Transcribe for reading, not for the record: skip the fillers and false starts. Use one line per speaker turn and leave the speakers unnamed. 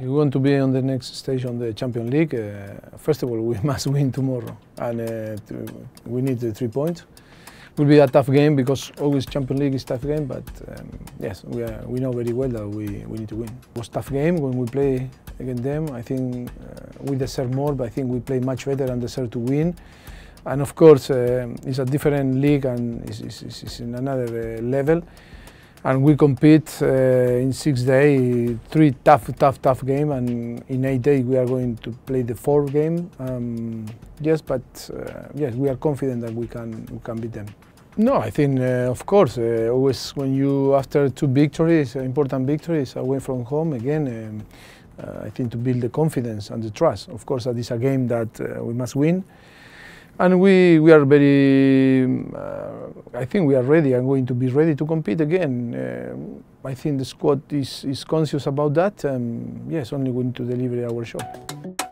If we want to be on the next stage on the Champions League, first of all, we must win tomorrow, and we need the 3 points. It will be a tough game because always Champions League is a tough game, but yes, we know very well that we need to win. It was a tough game when we play against them. I think we deserve more, but I think we play much better and deserve to win. And of course, it's a different league and it's in another level. And we compete in 6 days, 3 tough games, and in 8 days we are going to play the 4th game. Yes, but yes, we are confident that we can beat them. No, I think of course always when you after 2 victories, important victories away from home again, I think to build the confidence and the trust. Of course, that is a game that we must win. And we are very, I think we are ready and going to be ready to compete again. I think the squad is conscious about that. Yes, only going to deliver our show.